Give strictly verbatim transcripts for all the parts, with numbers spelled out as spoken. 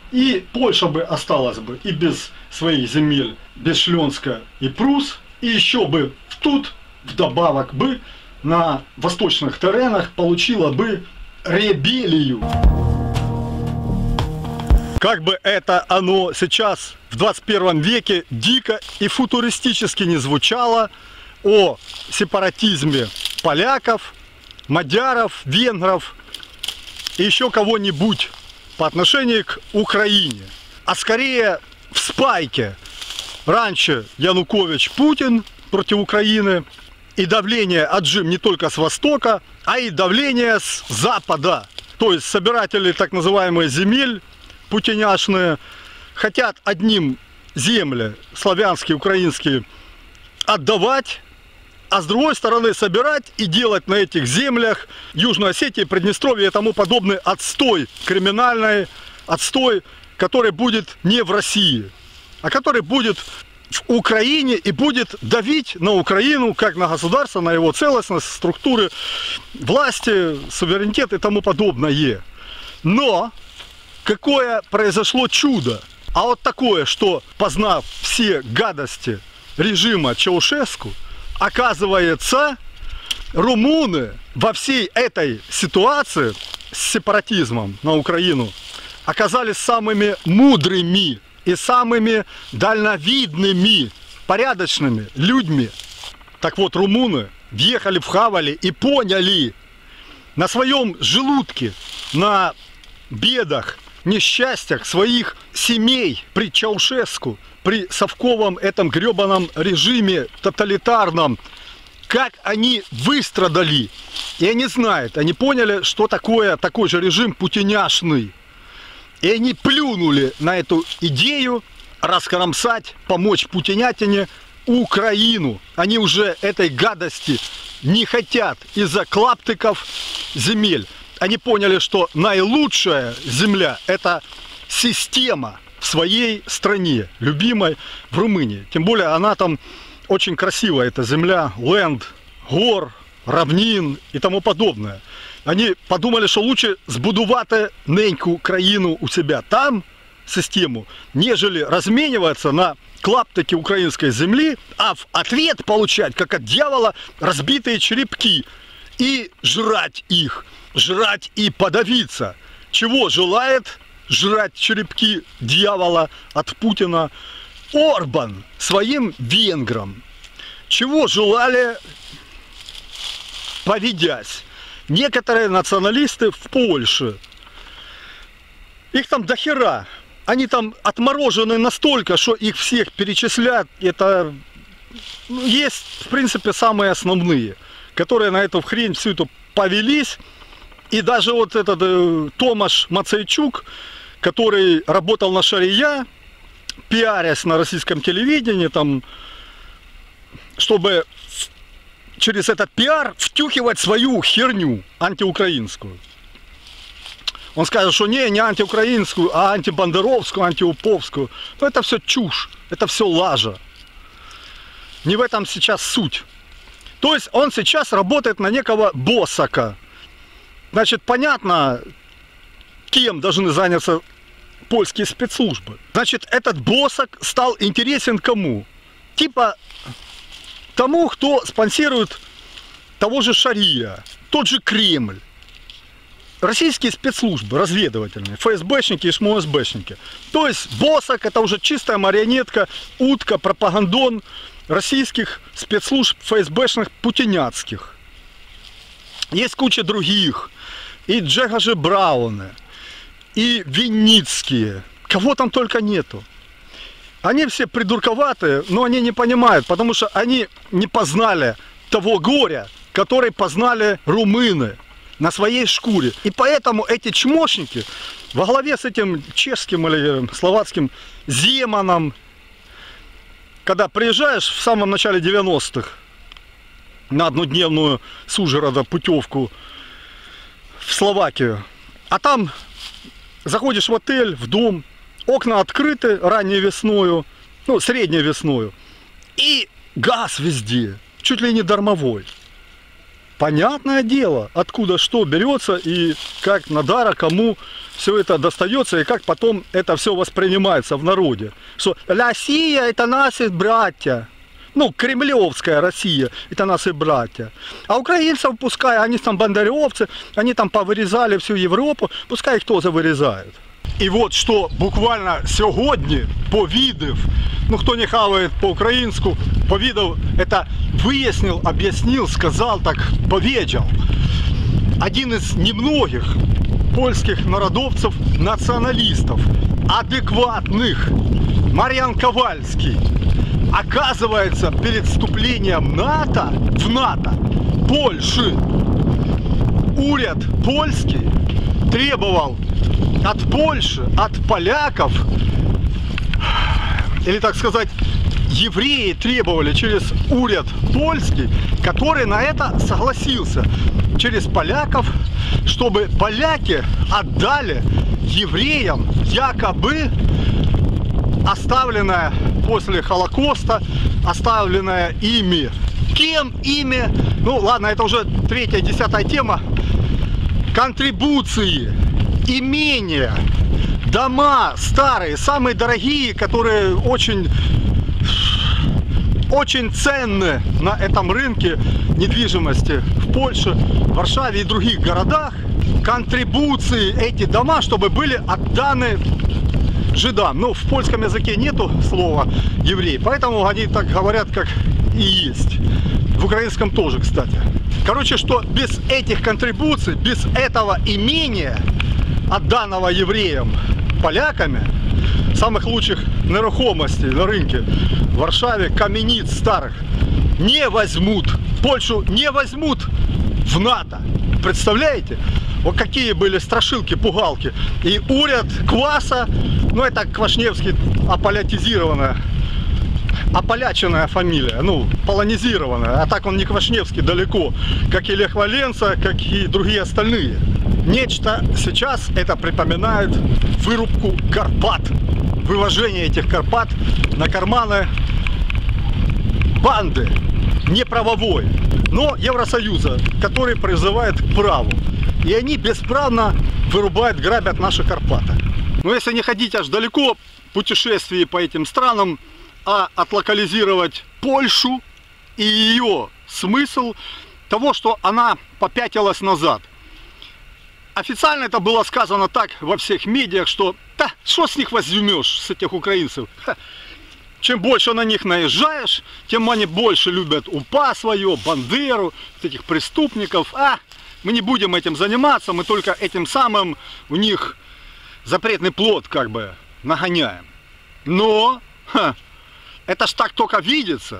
И Польша бы осталась бы и без своих земель, без Шлёнска и Прус, и еще бы тут вдобавок бы на восточных теренах получила бы ребелию. Как бы это оно сейчас в двадцать первом веке дико и футуристически не звучало о сепаратизме поляков, мадяров, венгров и еще кого-нибудь по отношению к Украине, а скорее в спайке. Раньше Янукович, Путин против Украины, и давление отжим не только с востока, а и давление с запада. То есть собиратели так называемых земель путиняшные хотят одним земли, славянские, украинские, отдавать, а с другой стороны собирать и делать на этих землях Южной Осетии, Приднестровье и тому подобный отстой криминальный, отстой, который будет не в России, а который будет в Украине и будет давить на Украину как на государство, на его целостность, структуры власти, суверенитет и тому подобное. Но какое произошло чудо? А вот такое, что, познав все гадости режима Чаушеску, оказывается, румыны во всей этой ситуации с сепаратизмом на Украину оказались самыми мудрыми и самыми дальновидными, порядочными людьми. Так вот, румыны въехали в Хавали и поняли на своем желудке, на бедах, несчастьях своих семей при Чаушеску, при совковом этом гребаном режиме тоталитарном, как они выстрадали. И они знают, они поняли, что такое такой же режим путиняшный. И они плюнули на эту идею раскромсать, помочь путинятине Украину. Они уже этой гадости не хотят из-за клаптыков земель. Они поняли, что наилучшая земля – это система в своей стране, любимой в Румынии. Тем более она там очень красивая, эта земля, ленд, гор, равнин и тому подобное. Они подумали, що лучше збудувати неньку країну у себя там, систему, нежели размениваться на клаптики украинской земли, а в ответ получать, как от дьявола, разбитые черепки и жрать их, жрать и подавиться. Чего желает жрать черепки дьявола от Путина Орбан своим венграм? Чего желали, поведясь, некоторые националисты в Польше? Их там дохера. Они там отморожены настолько, что их всех перечислять. Это есть, в принципе, самые основные, которые на эту хрень всю эту повелись. И даже вот этот э, Томаш Мацейчук, который работал на Шария, пиарясь на российском телевидении, там, чтобы через этот пиар втюхивать свою херню антиукраинскую. Он скажет, что не, не антиукраинскую, а антибандеровскую, антиуповскую. Но это все чушь, это все лажа. Не в этом сейчас суть. То есть он сейчас работает на некого Босака. Значит, понятно, кем должны заняться польские спецслужбы. Значит, этот Босак стал интересен кому? Типа тому, кто спонсирует того же Шария, тот же Кремль. Российские спецслужбы, разведывательные, эф эс бэшники и эс эм о эс бэшники. То есть Босак это уже чистая марионетка, утка, пропагандон российских спецслужб эф эс бэшных путиняцких. Есть куча других. И Джегажи Брауны, и Винницкие. Кого там только нету. Они все придурковатые, но они не понимают, потому что они не познали того горя, который познали румыны на своей шкуре. И поэтому эти чмошники во главе с этим чешским или словацким Земаном, когда приезжаешь в самом начале девяностых на однодневную с Ужгорода путевку в Словакию, а там заходишь в отель, в дом, окна открыты ранней весною, ну, средней весною, и газ везде, чуть ли не дармовой. понятное дело, откуда что берется и как на дара кому все это достается и как потом это все воспринимается в народе. Что Россия это наши братья. Ну, кремлевская Россия, это наши братья. А украинцев пускай, они там бандеровцы, они там повырезали всю Европу, пускай их тоже вырезают. І от що буквально сьогодні повідав, ну хто не хаває по-українську, повідав, це вияснив, об'яснив, сказав так, повідав. Один із немногих польських народовців, націоналістів, адекватних, Мар'ян Ковальський, оказывается, перед вступлением НАТО, в НАТО, Польши, уряд польский требовал от Польши, от поляков, или так сказать, евреи требовали через уряд польский, который на это согласился, через поляков, чтобы поляки отдали евреям якобы оставленное после Холокоста, оставленное ими. Кем ими? Ну ладно, это уже третья, десятая тема. Контрибуции, имения, дома старые, самые дорогие, которые очень, очень ценны на этом рынке недвижимости в Польше, в Варшаве и других городах. Контрибуции, эти дома, чтобы были отданы жидам. Ну, в польском языке нету слова еврей, поэтому они так говорят, как и есть. В украинском тоже, кстати. Короче, что без этих контрибуций, без этого имения, отданного евреям поляками, самых лучших нерухомостей на рынке в Варшаве, камениц старых, не возьмут, Польшу не возьмут в НАТО. Представляете? Вот какие были страшилки, пугалки. И уряд Кваса, ну это Квашневский, аполятизированная, ополяченная фамилия, ну, полонизированная. А так он не Квашневский далеко, как и Лех Валенса, как и другие остальные. Нечто сейчас это припоминает вырубку Карпат, вывожение этих Карпат на карманы банды, не правовой, но Евросоюза, который призывает к праву. И они бесправно вырубают, грабят наши Карпаты. Но если не ходить аж далеко, путешествие по этим странам, а отлокализировать Польшу и ее смысл того, что она попятилась назад. Официально это было сказано так во всех медиах, что да, что с них возьмешь, с этих украинцев? Ха. Чем больше на них наезжаешь, тем они больше любят УПА свое, Бандеру, этих преступников. А мы не будем этим заниматься, мы только этим самым у них запретный плод как бы нагоняем. Но ха, это ж так только видится.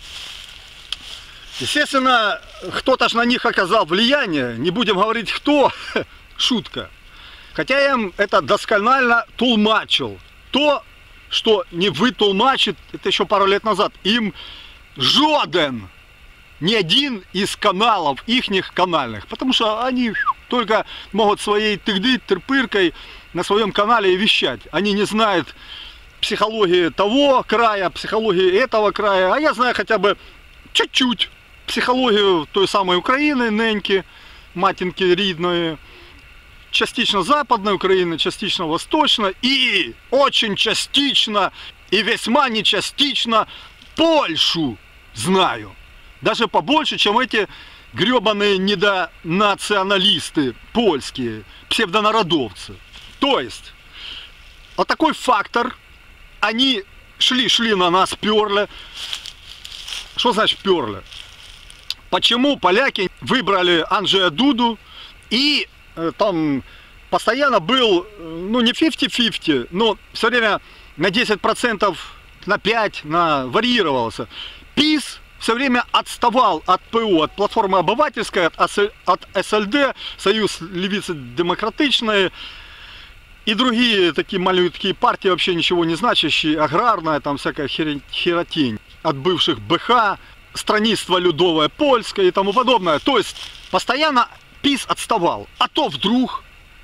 Естественно, кто-то ж на них оказал влияние, не будем говорить кто, шутка. Хотя я им это досконально тулмачил. То, что не вытулмачит, это еще пару лет назад, им жоден ни один из каналов, ихних канальных. Потому что они только могут своей тыгды, тырпыркой на своем канале и вещать. Они не знают психологии того края, психологии этого края. А я знаю хотя бы чуть-чуть психологию той самой Украины, неньки, матинки рідної, частично западной Украины, частично восточной и очень частично и весьма не частично Польшу знаю. Даже побольше, чем эти гребаные недонационалисты польские, псевдонародовцы. То есть, вот такой фактор, они шли-шли на нас, перли. Что значит перли? Почему поляки выбрали Анджея Дуду и э, там постоянно был, ну не фифти-фифти, но все время на десять процентов, на пять процентов на, варьировался. ПИС все время отставал от ПО, от платформы обывательской, от, от СЛД, Союз левицы-демократичной и другие такие маленькие партии, вообще ничего не значащие, аграрная, там всякая херотень, от бывших БХ, странничество людовое, польское и тому подобное. То есть постоянно ПИС отставал. А то вдруг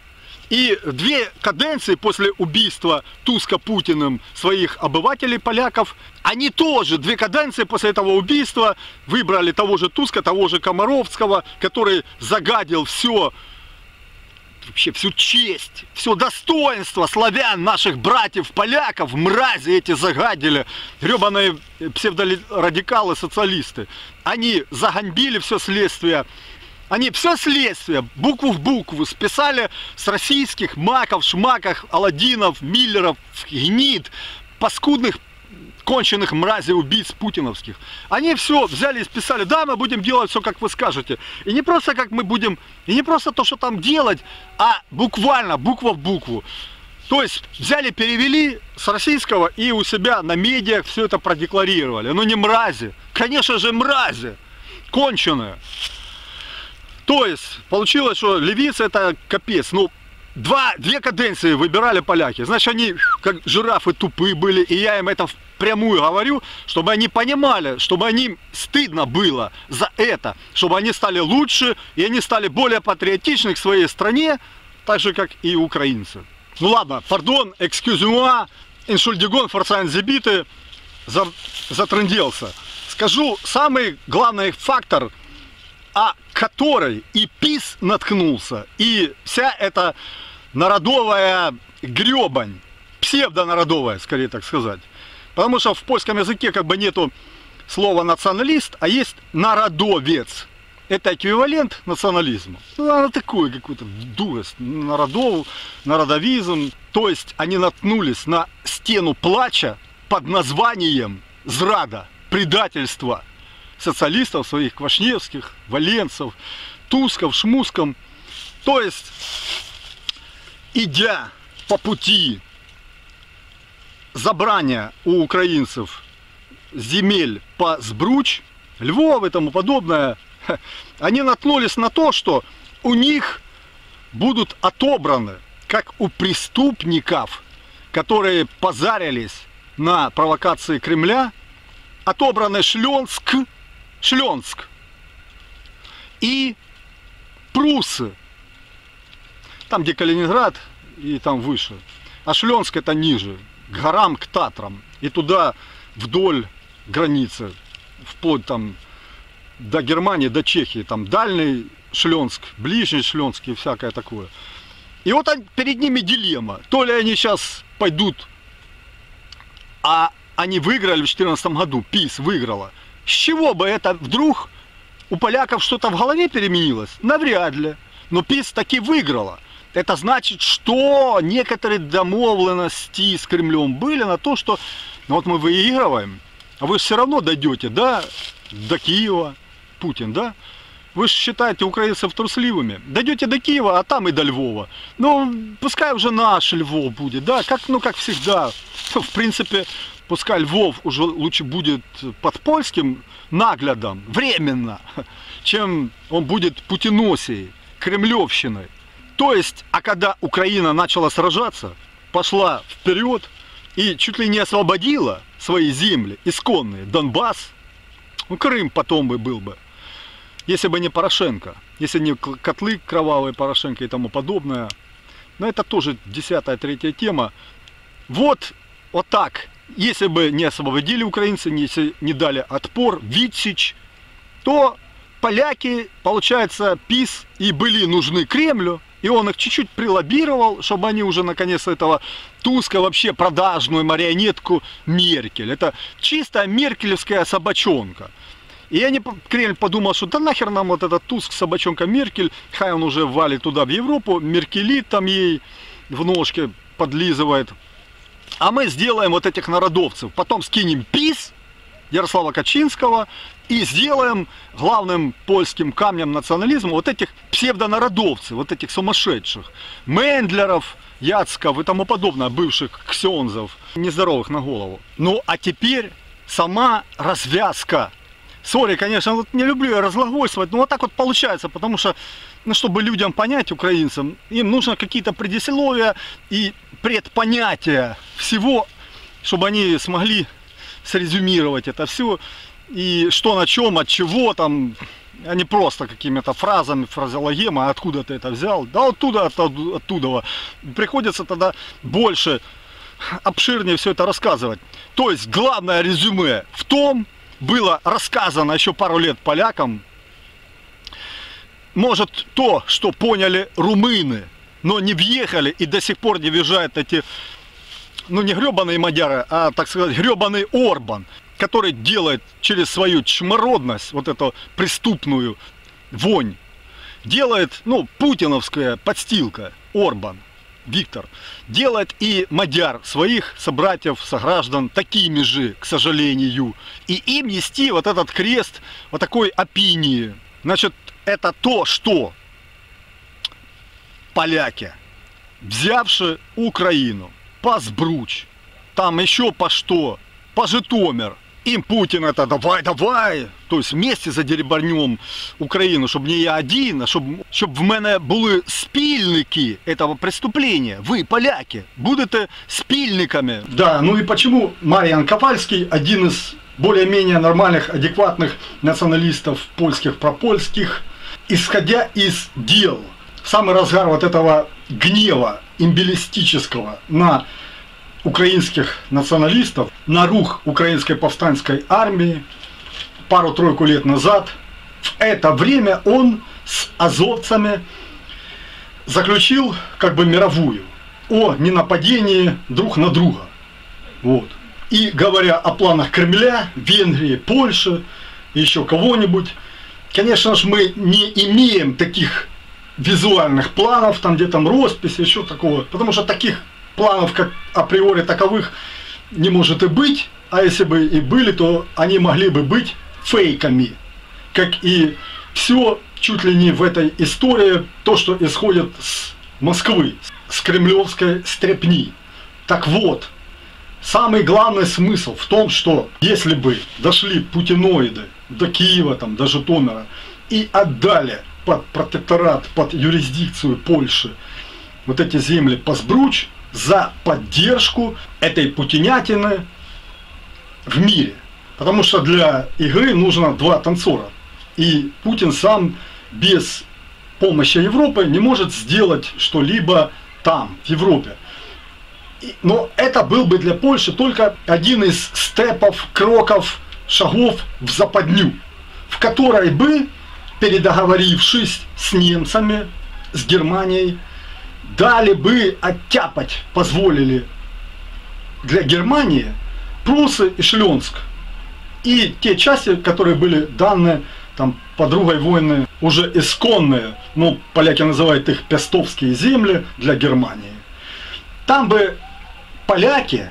И две каденции после убийства Туска Путиным своих обывателей, поляков, они тоже, две каденции после этого убийства выбрали того же Туска, того же Комаровского, который загадил все, вообще всю честь, все достоинство славян, наших братьев, поляков, мрази эти загадили, гребаные псевдорадикалы, социалисты. Они заганбили все следствие. Они все следствие, букву в букву, списали с российских маков, шмаков, аладдинов, миллеров, гнид, паскудных, конченых мразей, убийц путиновских. Они все взяли и списали, да, мы будем делать все, как вы скажете. И не просто как мы будем, и не просто то, что там делать, а буквально, буква в букву. То есть взяли, перевели с российского и у себя на медиа все это продекларировали. Ну не мрази, конечно же мрази, конченые. То есть, получилось, что левицы это капец. Ну, два, две каденции выбирали поляки. Значит, они как жирафы тупые были. И я им это впрямую говорю, чтобы они понимали, чтобы они стыдно было за это. Чтобы они стали лучше, и они стали более патриотичны к своей стране, так же, как и украинцы. Ну ладно, пардон, excuse-moi, entschuldigung, verzeihen Sie bitte, затрындился. Скажу, самый главный фактор, о которой и ПИС наткнулся, и вся эта народовая гребань, псевдонародовая, скорее так сказать. Потому что в польском языке как бы нету слова националист, а есть народовец. Это эквивалент национализма. Ну, она такой какой-то дурость, народов, народовизм. То есть они наткнулись на стену плача под названием зрада, предательство социалистов своих, квашневских, валенцев, тусков, шмуском. То есть, идя по пути забрания у украинцев земель по Збруч, Львов и тому подобное, они наткнулись на то, что у них будут отобраны, как у преступников, которые позарились на провокации Кремля, отобраны Шлёнск, Шлёнск и Прусы, там где Калининград и там выше, а Шлёнск это ниже, к горам, к Татрам, и туда вдоль границы, вплоть там до Германии, до Чехии, там дальний Шлёнск, ближний Шлёнск и всякое такое. И вот перед ними дилемма, то ли они сейчас пойдут, а они выиграли в две тысячи четырнадцатом году, ПИС выиграла. С чего бы это вдруг у поляков что-то в голове переменилось? Навряд ли. Но ПИС таки выиграла. Это значит, что некоторые домовленности с Кремлем были на то, что ну, вот мы выигрываем, а вы все равно дойдете, да, до Киева, Путин, да? Вы же считаете украинцев трусливыми. Дойдете до Киева, а там и до Львова. Ну, пускай уже наш Львов будет, да, как, ну, как всегда. В принципе, пускай Львов уже лучше будет под польским наглядом, временно, чем он будет путиносией, кремлевщиной. То есть, а когда Украина начала сражаться, пошла вперед и чуть ли не освободила свои земли, исконные, Донбасс, ну, Крым потом бы был бы, если бы не Порошенко, если не котлы кровавые Порошенко и тому подобное. Но это тоже десятая, третья тема. Вот, вот так. Если бы не освободили украинцы, если не дали отпор, відсіч, то поляки, получается, ПИС и были нужны Кремлю, и он их чуть-чуть прилоббировал, чтобы они уже наконец этого Туска, вообще продажную марионетку Меркель. Это чистая меркелевская собачонка. И они, Кремль подумал, что да нахер нам вот этот Туск, собачонка Меркель, хай он уже валит туда в Европу, меркелит там ей в ножке подлизывает. А мы сделаем вот этих народовцев, потом скинем ПИС Ярослава Качинского и сделаем главным польским камнем национализма вот этих псевдонародовцев, вот этих сумасшедших, Мендлеров, Яцков и тому подобное, бывших ксензов, нездоровых на голову. Ну а теперь сама развязка. Сори, конечно, вот не люблю я разглагольствовать, но вот так вот получается, потому что, ну, чтобы людям понять, украинцам, им нужно какие-то предисловия и предпонятия всего, чтобы они смогли срезюмировать это все, и что на чем, от чего там, а не просто какими-то фразами, фразеологемой, а откуда ты это взял. Да оттуда, оттуда, оттуда. Приходится тогда больше, обширнее все это рассказывать. То есть главное резюме в том, было рассказано еще пару лет полякам, может то, что поняли румыны, но не въехали и до сих пор не въезжают эти, ну не гребаные мадяры, а так сказать гребаный Орбан, который делает через свою чмородность, вот эту преступную вонь, делает, ну, путиновская подстилка, Орбан, Виктор, делает и мадяр, своих собратьев, сограждан, такими же, к сожалению. И им нести вот этот крест вот такой опинии. Значит, это то, что поляки, взявши Украину, по Збруч, там еще по что, по Житомир, им Путин это давай, давай, то есть вместе задеребанем Україну, щоб не я один, а щоб, щоб в мене були спільники этого преступления. Вы, поляки, будете спільниками. Да, ну и почему Марьян Ковальский, один из более-менее нормальных, адекватных националистов польских, пропольских, исходя из дел, самый разгар вот этого гнева имбелистического на украинских националистов, на рух украинской повстанской армии пару-тройку лет назад, в это время он с азовцами заключил как бы мировую о ненападении друг на друга. Вот. И говоря о планах Кремля, Венгрии, Польши, еще кого-нибудь, конечно же, мы не имеем таких визуальных планов, там где там роспись, еще такого, потому что таких планов, как априори таковых, не может и быть, а если бы и были, то они могли бы быть фейками, как и все чуть ли не в этой истории, то, что исходит с Москвы, с кремлевской стряпни. Так вот, самый главный смысл в том, что если бы дошли путиноиды до Киева, там, до Житомира и отдали под протекторат, под юрисдикцию Польши вот эти земли по Збруч за поддержку этой путинятины в мире. Потому что для игры нужно два танцора. И Путин сам без помощи Европы не может сделать что-либо там, в Европе. Но это был бы для Польши только один из степов, кроков, шагов в западню, в которой бы, передоговорившись с немцами, с Германией, дали бы оттяпать, позволили для Германии Прусы и Шлёнск. И те части, которые были даны там по другой войны, уже исконные, ну, поляки называют их пестовские земли для Германии. Там бы поляки,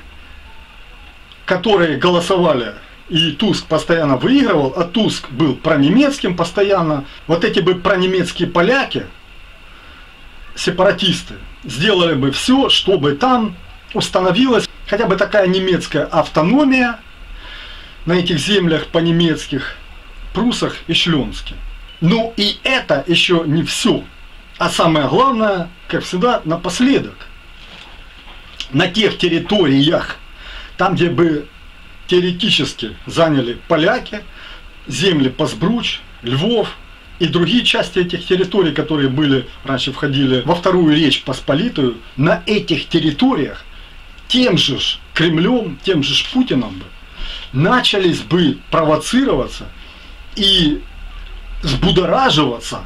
которые голосовали, и Туск постоянно выигрывал, а Туск был пронемецким постоянно, вот эти бы пронемецкие поляки, сепаратисты, сделали бы все, чтобы там установилась хотя бы такая немецкая автономия на этих землях по-немецких, Прусах и Шлёнске. Ну и это еще не все. А самое главное, как всегда, напоследок. На тех территориях, там где бы теоретически заняли поляки, земли по Збруч, Львов и другие части этих территорий, которые были, раньше входили во Вторую Речь Посполитую, на этих территориях тем же ж Кремлем, тем же ж Путиным бы начались бы провоцироваться и взбудораживаться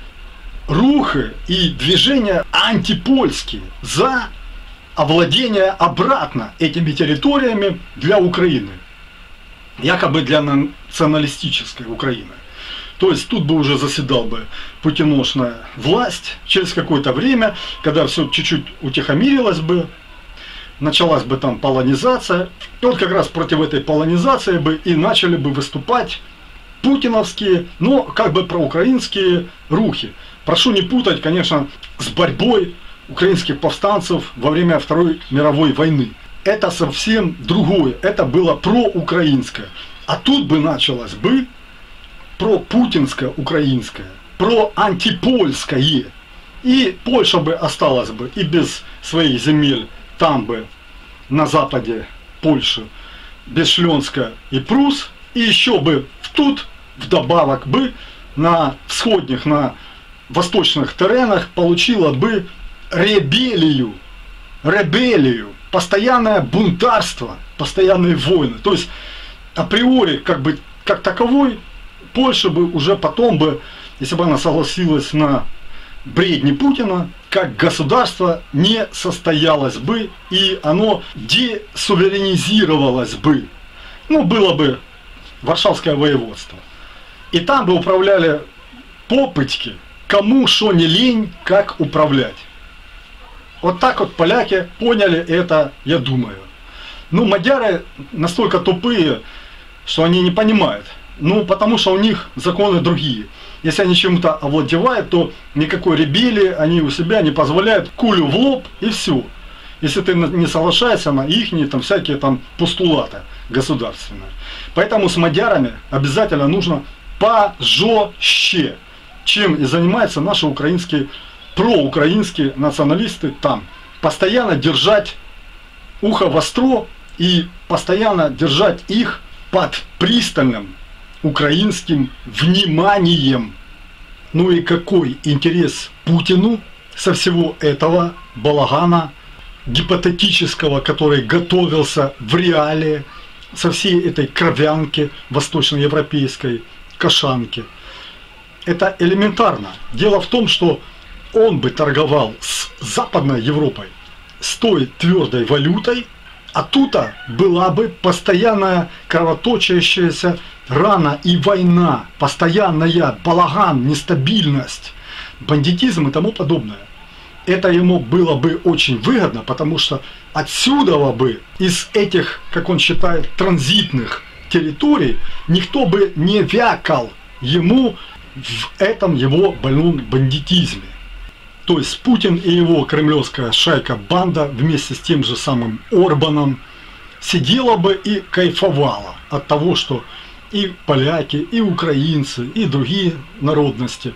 рухи и движения антипольские за овладение обратно этими территориями для Украины, якобы для националистической Украины. То есть тут бы уже заседал бы путиношная власть через какое-то время, когда все чуть-чуть утихомирилось бы, началась бы там полонизация. И вот как раз против этой полонизации бы и начали бы выступать путиновские, но как бы проукраинские рухи. Прошу не путать, конечно, с борьбой украинских повстанцев во время Второй мировой войны. Это совсем другое, это было проукраинское. А тут бы началось бы пропутинское украинское, проантипольское. И Польша бы осталась бы и без своих земель там бы, на западе Польши, без Шлёнска и Прус. И еще бы тут вдобавок бы на всходних, на восточных теренах получила бы ребелию, ребелию, постоянное бунтарство, постоянные войны. То есть априори, как бы, как таковой, Польша бы уже потом бы, если бы она согласилась на бредни Путина, как государство не состоялось бы, и оно десуверенизировалось бы. Ну, было бы Варшавское воеводство. И там бы управляли попытки, кому шо не лень, как управлять. Вот так вот поляки поняли это, я думаю. Ну, мадяры настолько тупые, что они не понимают. Ну, потому что у них законы другие. Если они чем-то овладевают, то никакой ребелии они у себя не позволяют, кулю в лоб и все. Если ты не соглашаешься на ихние там всякие там постулаты государственные. Поэтому с мадярами обязательно нужно пожестче, чем и занимаются наши украинские, проукраинские националисты там. Постоянно держать ухо востро и постоянно держать их под пристальным украинским вниманием. Ну и какой интерес Путину со всего этого балагана гипотетического, который готовился в реале, со всей этой кровянки восточноевропейской, кашанки? Это элементарно. Дело в том, что он бы торговал с Западной Европой с той твердой валютой, а тут была бы постоянная кровоточащаяся рана и война, постоянная балаган, нестабильность, бандитизм и тому подобное. Это ему было бы очень выгодно, потому что отсюда бы, из этих, как он считает, транзитных территорий, никто бы не вякал ему в этом его больном бандитизме. То есть Путин и его кремлевская шайка-банда вместе с тем же самым Орбаном сидела бы и кайфовала от того, что и поляки, и украинцы, и другие народности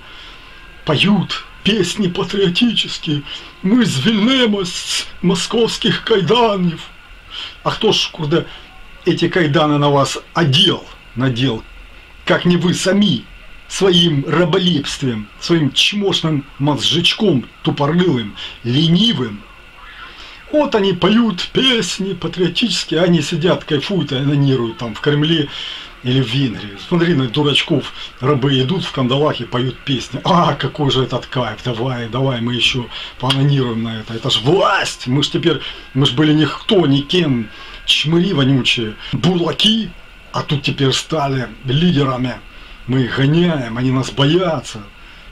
поют песни патриотические. Мы звільнемо з московских кайданів. А кто ж, куда эти кайданы на вас одел, надел, как не вы сами, своим раболепствием, своим чмошным мозжечком тупорылым, ленивым. Вот они поют песни патриотические, они сидят, кайфуют и анонируют там в Кремле или в Венгрии. Смотри, на дурачков рабы идут в кандалах и поют песни. А, какой же этот кайф, давай, давай, мы еще поанонируем на это. Это ж власть, мы ж теперь, мы ж были никто, никем, чмыри вонючие, бурлаки, а тут теперь стали лидерами. Мы их гоняем, они нас боятся.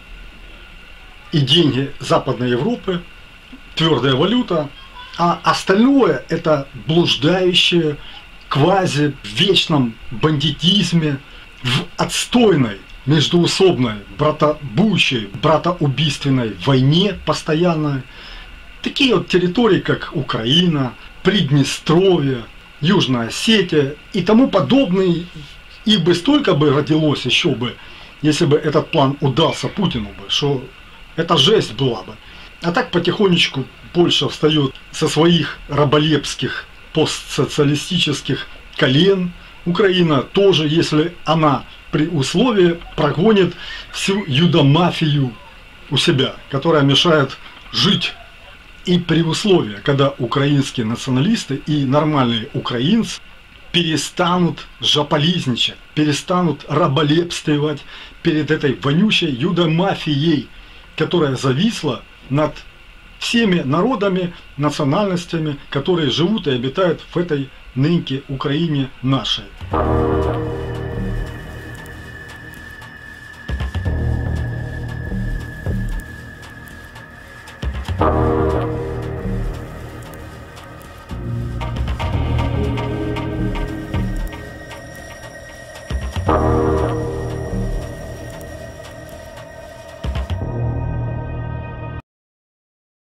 И деньги Западной Европы, твердая валюта, а остальное это блуждающее квази в вечном бандитизме, в отстойной, междуусобной, братобучей, братоубийственной войне постоянной. Такие вот территории, как Украина, Приднестровье, Южная Осетия и тому подобные. Их бы столько бы родилось еще бы, если бы этот план удался Путину бы, что это жесть была бы. А так потихонечку Польша встает со своих раболепских постсоциалистических колен. Украина тоже, если она при условии прогонит всю юдомафию у себя, которая мешает жить. И при условии, когда украинские националисты и нормальные украинцы перестанут жаполизничать, перестанут раболепствовать перед этой вонючей юдомафией, которая зависла над всеми народами, национальностями, которые живут и обитают в этой нынке Украине нашей.